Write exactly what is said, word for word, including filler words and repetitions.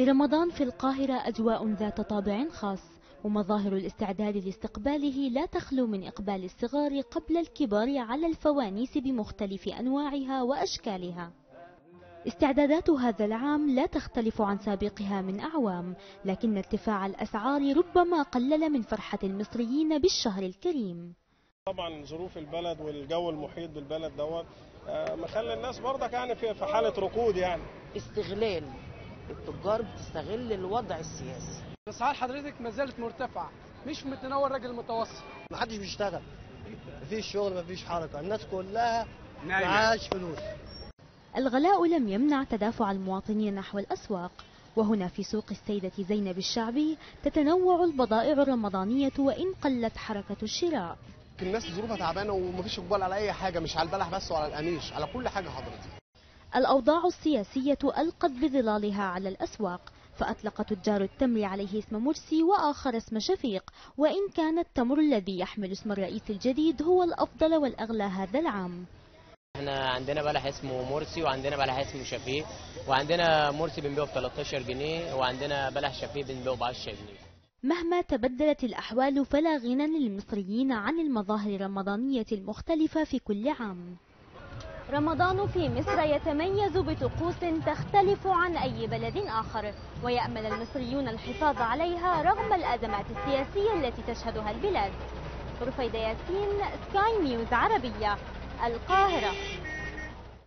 لرمضان في القاهرة أجواء ذات طابع خاص، ومظاهر الاستعداد لاستقباله لا تخلو من إقبال الصغار قبل الكبار على الفوانيس بمختلف أنواعها وأشكالها. استعدادات هذا العام لا تختلف عن سابقها من أعوام، لكن ارتفاع الأسعار ربما قلل من فرحة المصريين بالشهر الكريم. طبعا ظروف البلد والجو المحيط بالبلد دوت مخلي الناس برضك يعني في حالة ركود، يعني استغلال التجار بتستغل الوضع السياسي. اسعار حضرتك ما زالت مرتفعه، مش في متناول الراجل المتوسط. ما حدش بيشتغل، مفيش شغل، مفيش حركه، الناس كلها معاش فلوس. الغلاء لم يمنع تدافع المواطنين نحو الأسواق، وهنا في سوق السيدة زينب الشعبي تتنوع البضائع الرمضانية وإن قلت حركة الشراء. الناس ظروفها تعبانه ومفيش اقبال على اي حاجه، مش على البلح بس وعلى القميش، على كل حاجه حضرتك. الأوضاع السياسية ألقت بظلالها على الأسواق، فأطلق تجار التمر عليه اسم مرسي وآخر اسم شفيق، وإن كان التمر الذي يحمل اسم الرئيس الجديد هو الأفضل والأغلى هذا العام. احنا عندنا بلح اسمه مرسي، وعندنا بلح اسمه شفيق، وعندنا مرسي بنبيعه ب ثلاثة عشر جنيه، وعندنا بلح شفيق بنبيعه ب عشرة جنيه. مهما تبدلت الأحوال فلا غنى للمصريين عن المظاهر الرمضانية المختلفة في كل عام. رمضان في مصر يتميز بطقوس تختلف عن أي بلد آخر، ويأمل المصريون الحفاظ عليها رغم الأزمات السياسية التي تشهدها البلاد. رفيدة ياسين، سكاي نيوز عربية، القاهرة.